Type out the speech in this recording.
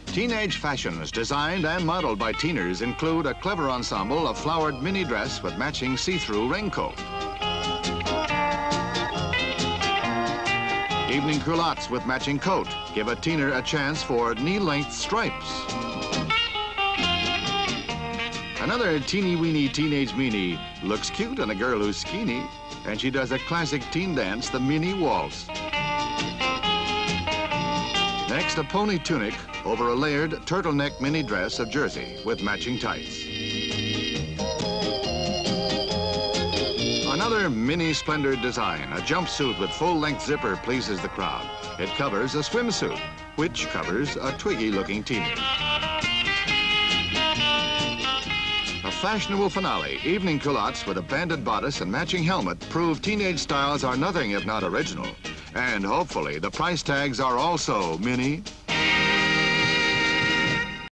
Teenage fashions designed and modeled by teeners include a clever ensemble of flowered mini dress with matching see-through raincoat. Evening culottes with matching coat give a teener a chance for knee-length stripes. Another teeny-weeny teenage meanie looks cute on a girl who's skinny, and she does a classic teen dance, the mini waltz. Next, a pony tunic over a layered turtleneck mini dress of jersey with matching tights. Another mini splendor design, a jumpsuit with full-length zipper, pleases the crowd. It covers a swimsuit, which covers a twiggy-looking teenager. A fashionable finale, evening culottes with a banded bodice and matching helmet prove teenage styles are nothing if not original. And hopefully the price tags are also mini